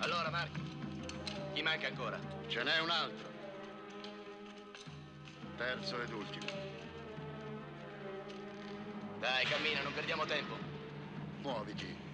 Allora, Marco, chi manca ancora? Ce n'è un altro. Terzo ed ultimo. Dai, cammina, non perdiamo tempo. Muoviti.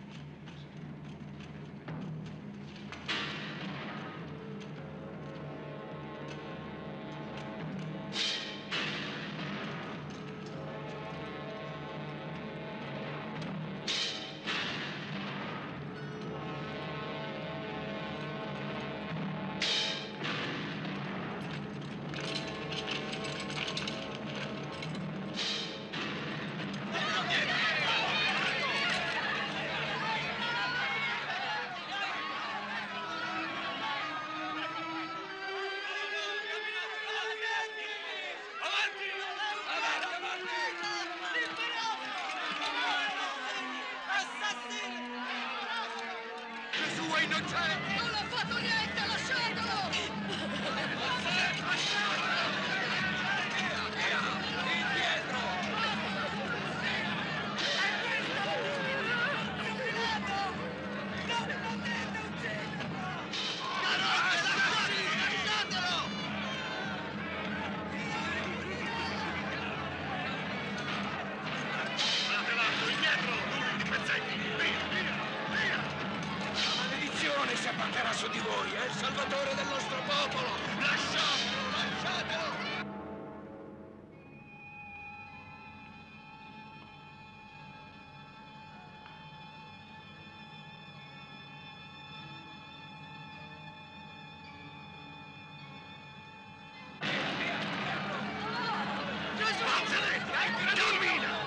Non ha fatto niente, lasciatelo! Si abbatterà su di voi, è il salvatore del nostro popolo! Lasciatelo, lasciatelo! Cammina!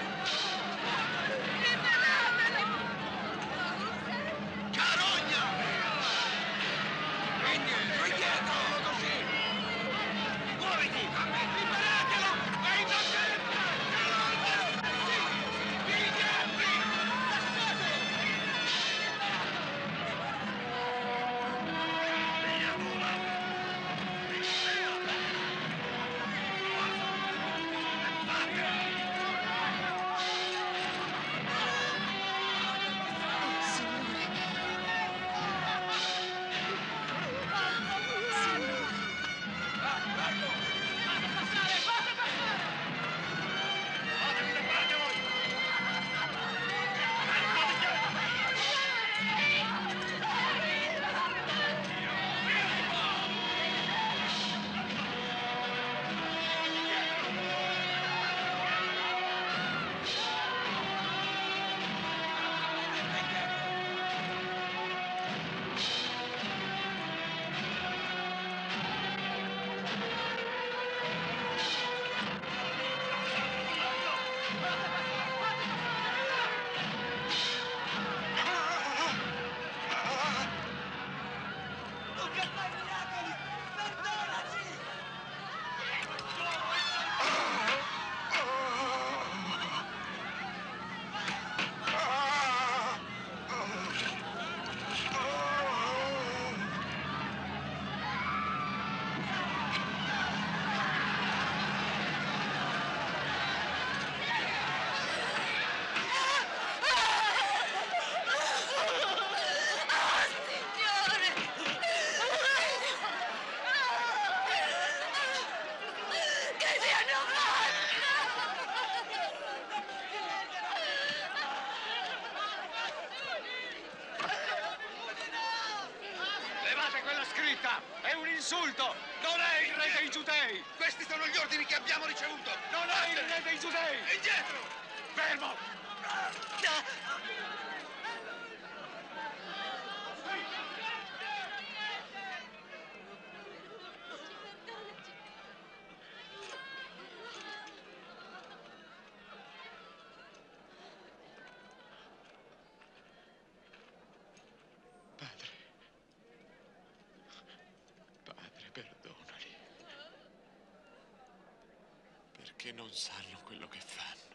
È un insulto! Non è il re dei giudei! Questi sono gli ordini che abbiamo ricevuto! Non è il re dei giudei! Indietro! Fermo! Padre, perdonali. Perché non sanno quello che fanno.